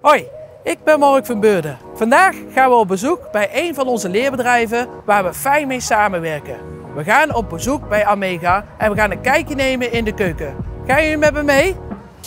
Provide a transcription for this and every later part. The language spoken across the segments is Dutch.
Hoi, ik ben Mark van Beurden. Vandaag gaan we op bezoek bij een van onze leerbedrijven waar we fijn mee samenwerken. We gaan op bezoek bij Amega en we gaan een kijkje nemen in de keuken. Gaan jullie met me mee?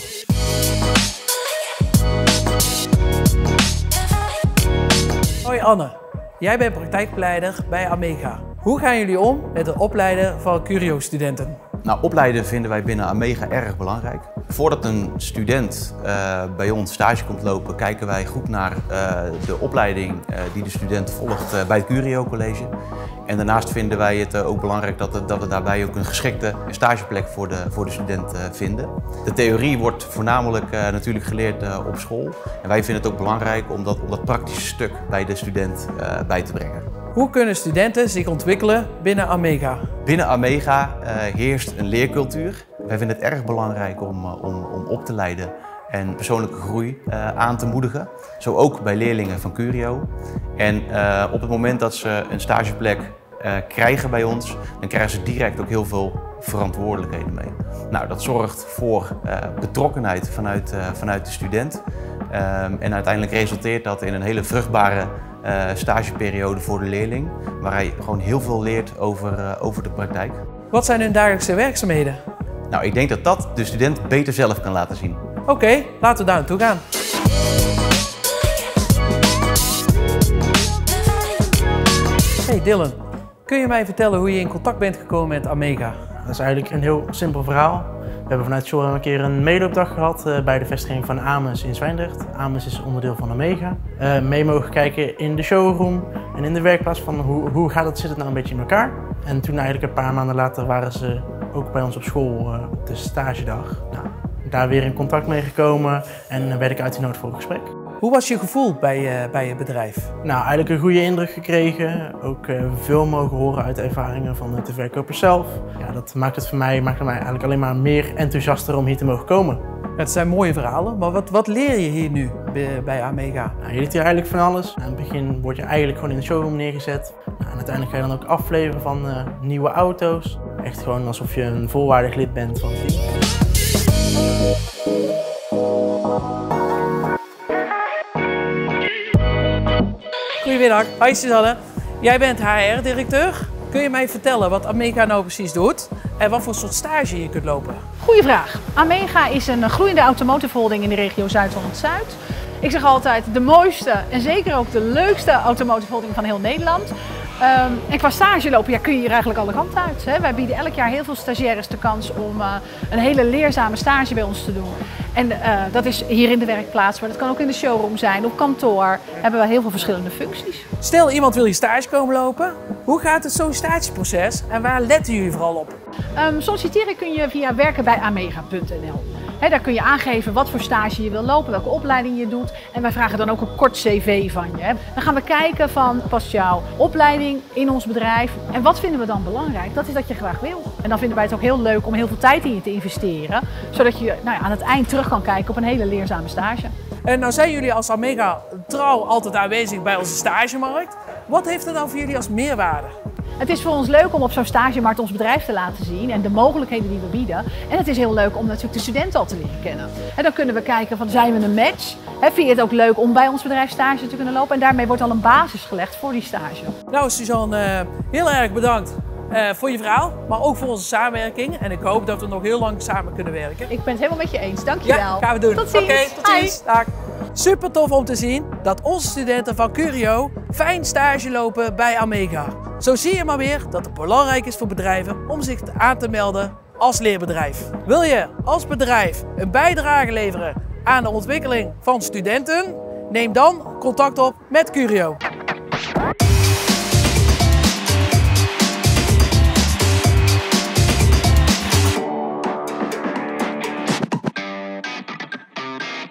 Hoi Anne, jij bent praktijkbegeleider bij Amega. Hoe gaan jullie om met het opleiden van Curio-studenten? Nou, opleiden vinden wij binnen Amega erg belangrijk. Voordat een student bij ons stage komt lopen, kijken wij goed naar de opleiding die de student volgt bij het Curio College. En daarnaast vinden wij het ook belangrijk dat we daarbij ook een geschikte stageplek voor de student vinden. De theorie wordt voornamelijk natuurlijk geleerd op school. En wij vinden het ook belangrijk om dat praktische stuk bij de student bij te brengen. Hoe kunnen studenten zich ontwikkelen binnen Amega? Binnen Amega heerst een leercultuur. Wij vinden het erg belangrijk om op te leiden en persoonlijke groei aan te moedigen. Zo ook bij leerlingen van Curio. En op het moment dat ze een stageplek krijgen bij ons, dan krijgen ze direct ook heel veel verantwoordelijkheden mee. Nou, dat zorgt voor betrokkenheid vanuit de student. En uiteindelijk resulteert dat in een hele vruchtbare stageperiode voor de leerling, waar hij gewoon heel veel leert over de praktijk. Wat zijn hun dagelijkse werkzaamheden? Nou, ik denk dat de student beter zelf kan laten zien. Oké, laten we daar naartoe gaan. Hey Dylan, kun je mij vertellen hoe je in contact bent gekomen met Amega? Dat is eigenlijk een heel simpel verhaal. We hebben vanuit Shore een keer een meeloopdag gehad bij de vestiging van Ames in Zwijndrecht. Ames is onderdeel van Amega. Mee mogen kijken in de showroom en in de werkplaats van hoe zit het nou een beetje in elkaar. En toen eigenlijk een paar maanden later waren ze ook bij ons op school op de stagedag. Nou, daar weer in contact mee gekomen en werd ik uitgenodigd voor een gesprek. Hoe was je gevoel bij je bedrijf? Nou, eigenlijk een goede indruk gekregen. Ook veel mogen horen uit de ervaringen van de verkopers zelf. Ja, dat maakt het mij eigenlijk alleen maar meer enthousiaster om hier te mogen komen. Het zijn mooie verhalen, maar wat leer je hier nu bij Amega? Nou, je leert hier eigenlijk van alles. Aan het begin word je eigenlijk gewoon in de showroom neergezet. Nou, en uiteindelijk ga je dan ook afleveren van nieuwe auto's. Echt gewoon alsof je een volwaardig lid bent van het team. Goedemiddag, hoi Suzanne. Jij bent HR-directeur. Kun je mij vertellen wat Amega nou precies doet en wat voor soort stage je kunt lopen? Goeie vraag. Amega is een groeiende automotive holding in de regio Zuid-Holland-Zuid. Ik zeg altijd de mooiste en zeker ook de leukste automotive holding van heel Nederland. En qua stage lopen kun je hier eigenlijk alle kanten uit. Hè. Wij bieden elk jaar heel veel stagiaires de kans om een hele leerzame stage bij ons te doen. En dat is hier in de werkplaats, maar dat kan ook in de showroom zijn, op kantoor. Hebben we heel veel verschillende functies. Stel iemand wil je stage komen lopen. Hoe gaat het zo'n stageproces en waar letten jullie vooral op? Solliciteren kun je via werkenbijamega.nl. Daar kun je aangeven wat voor stage je wil lopen, welke opleiding je doet. En wij vragen dan ook een kort cv van je. Dan gaan we kijken van, past jouw opleiding in ons bedrijf? En wat vinden we dan belangrijk? Dat is dat je graag wil. En dan vinden wij het ook heel leuk om heel veel tijd in je te investeren. Zodat je aan het eind terug kan kijken op een hele leerzame stage. En nou zijn jullie als Amega trouw altijd aanwezig bij onze stagemarkt. Wat heeft het dan voor jullie als meerwaarde? Het is voor ons leuk om op zo'n stagemarkt ons bedrijf te laten zien en de mogelijkheden die we bieden. En het is heel leuk om natuurlijk de studenten al te leren kennen. En dan kunnen we kijken van, zijn we een match? Vind je het ook leuk om bij ons bedrijf stage te kunnen lopen? En daarmee wordt al een basis gelegd voor die stage. Nou Suzanne, heel erg bedankt voor je verhaal, maar ook voor onze samenwerking. En ik hoop dat we nog heel lang samen kunnen werken. Ik ben het helemaal met je eens, dankjewel. Ja, gaan we doen. Tot ziens. Oké, tot ziens. Dag. Super tof om te zien dat onze studenten van Curio fijn stage lopen bij Amega. Zo zie je maar weer dat het belangrijk is voor bedrijven om zich aan te melden als leerbedrijf. Wil je als bedrijf een bijdrage leveren aan de ontwikkeling van studenten? Neem dan contact op met Curio.